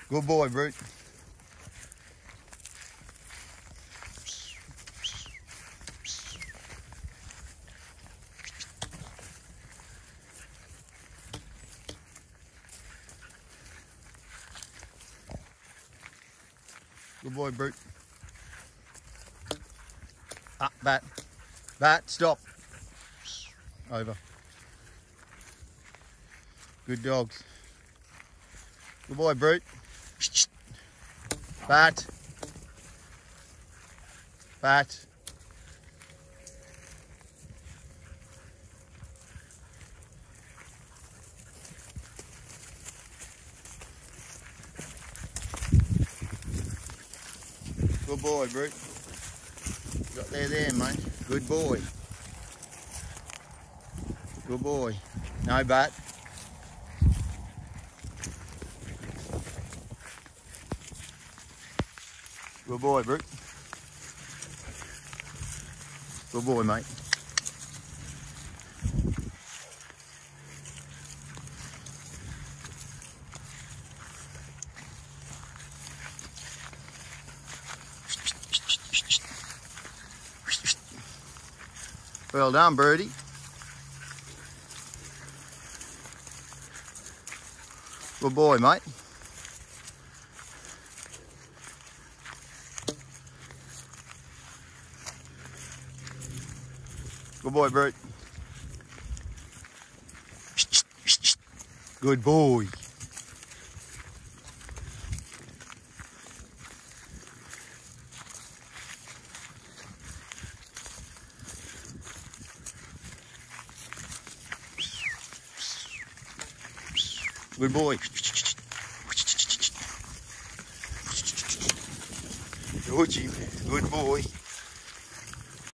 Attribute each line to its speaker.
Speaker 1: Good boy, Brute. Good boy, Brute. Ah, bat. Bat, stop. Over. Good dogs. Good boy, Brute. Bat. Bat. Good boy, Brute. Got there, mate. Good boy. Good boy. No bat. Good boy, Brute. Good boy, mate. Well done, Birdie. Good boy, mate. Good boy, Brute. Good boy. Good boy. Good boy.